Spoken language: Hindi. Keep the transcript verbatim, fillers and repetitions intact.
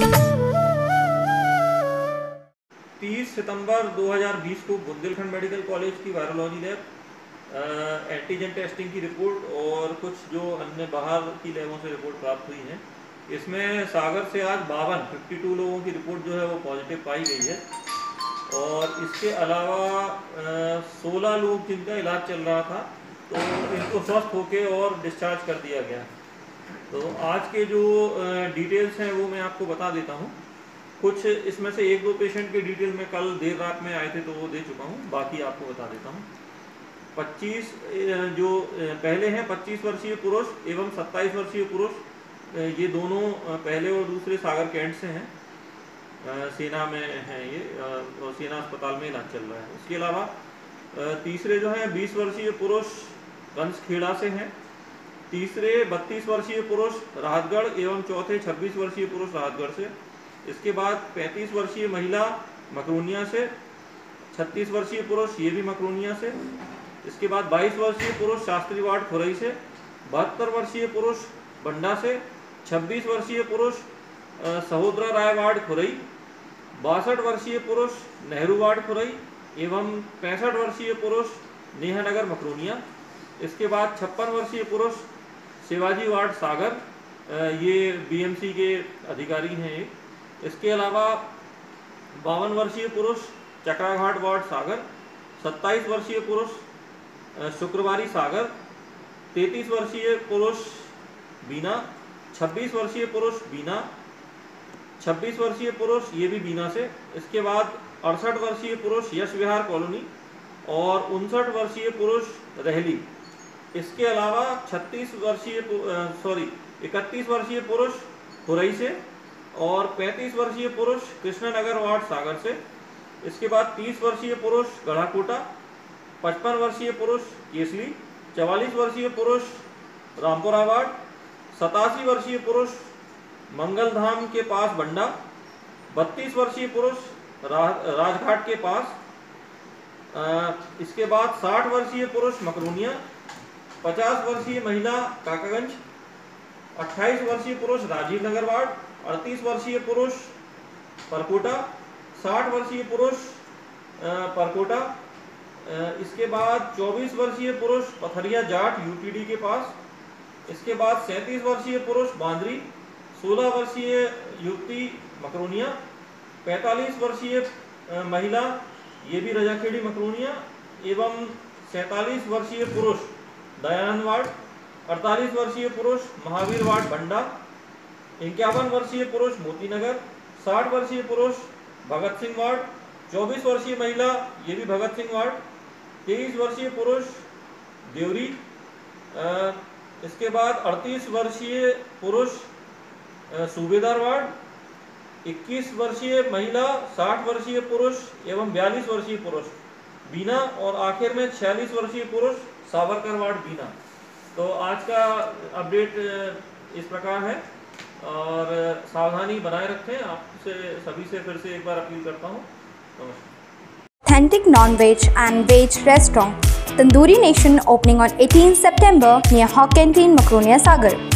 तीस सितंबर दो हज़ार बीस को बुंदेलखंड मेडिकल कॉलेज की वायरोलॉजी लैब एंटीजन टेस्टिंग की रिपोर्ट और कुछ जो अन्य बाहर की लैबों से रिपोर्ट प्राप्त हुई है, इसमें सागर से आज बावन बावन लोगों की रिपोर्ट जो है वो पॉजिटिव पाई गई है। और इसके अलावा सोलह लोग जिनका इलाज चल रहा था तो इनको स्वस्थ होके और डिस्चार्ज कर दिया गया। तो आज के जो डिटेल्स हैं वो मैं आपको बता देता हूँ। कुछ इसमें से एक दो पेशेंट के डिटेल में कल देर रात में आए थे तो वो दे चुका हूँ, बाकी आपको बता देता हूँ। पच्चीस जो पहले हैं पच्चीस वर्षीय पुरुष एवं सत्ताईस वर्षीय पुरुष, ये दोनों पहले और दूसरे सागर कैंट से हैं, सेना में हैं ये और सेना अस्पताल में इलाज चल रहा है। इसके अलावा तीसरे जो हैं बीस वर्षीय पुरुष गंजखेड़ा से हैं, तीसरे बत्तीस वर्षीय पुरुष राहतगढ़ एवं चौथे छब्बीस वर्षीय पुरुष राहतगढ़ से। इसके बाद पैंतीस वर्षीय महिला मकरोनिया से, छत्तीस वर्षीय पुरुष ये भी मकरोनिया से। इसके बाद बाईस वर्षीय पुरुष शास्त्री वार्ड खुरई से, बहत्तर वर्षीय पुरुष बंडा से, छब्बीस वर्षीय पुरुष सहोदरा राय वार्ड खुरई, बासठ वर्षीय पुरुष नेहरू वार्ड खुरई एवं पैंसठ वर्षीय पुरुष नेहानगर मकरोनिया। इसके बाद छप्पन वर्षीय पुरुष शिवाजी वार्ड सागर, ये बीएमसी के अधिकारी हैं ये। इसके अलावा बावन वर्षीय पुरुष चक्राघाट वार्ड सागर, सत्ताईस वर्षीय पुरुष शुक्रवारी सागर, तैंतीस वर्षीय पुरुष बीना, छब्बीस वर्षीय पुरुष बीना, छब्बीस वर्षीय पुरुष ये भी बीना से। इसके बाद अड़सठ वर्षीय पुरुष यश विहार कॉलोनी और उनसठ वर्षीय पुरुष रहली। इसके अलावा छत्तीस वर्षीय सॉरी इकतीस वर्षीय पुरुष खुरई से और पैंतीस वर्षीय पुरुष कृष्णनगर वार्ड सागर से। इसके बाद तीस वर्षीय पुरुष गढ़ाकोटा, पचपन वर्षीय पुरुष केसली, चवालीस वर्षीय पुरुष रामपुरा वार्ड, सतासी वर्षीय पुरुष मंगलधाम के पास बंडा, बत्तीस वर्षीय पुरुष राजघाट के पास। आ, इसके बाद साठ वर्षीय पुरुष मकरोनिया, पचास वर्षीय महिला काकागंज, अट्ठाईस वर्षीय पुरुष राजीव नगर वार्ड, अड़तीस वर्षीय पुरुष परकोटा, साठ वर्षीय पुरुष परकोटा। इसके बाद चौबीस वर्षीय पुरुष पथरिया जाट यूपीडी के पास। इसके बाद सैंतीस वर्षीय पुरुष बांद्री, सोलह वर्षीय युवती मकरोनिया, पैंतालीस वर्षीय महिला ये भी रजाखेड़ी मकरोनिया एवं सैंतालीस वर्षीय पुरुष दयानंद वार्ड, अड़तालीस वर्षीय पुरुष महावीर वार्ड बंडा, इक्यावन वर्षीय पुरुष मोतीनगर, साठ वर्षीय पुरुष भगत सिंह वार्ड, चौबीस वर्षीय महिला ये भी भगत सिंह वार्ड, तेईस वर्षीय पुरुष देवरी। इसके बाद अड़तीस वर्षीय पुरुष सूबेदार वार्ड, इक्कीस वर्षीय महिला, साठ वर्षीय पुरुष एवं बयालीस वर्षीय पुरुष बीना और आखिर में छियालीस वर्षीय पुरुष सावरकर वार्ड बीना। तो आज का अपडेट इस प्रकार है और सावधानी बनाए रखें। आपसे सभी से फिर से एक बार अपील करता हूँ। नमस्कार। Authentic non-veg and veg restaurant Tandoori Nation opening on eighteenth September near Hawk Canteen, Makaronia, Sagar.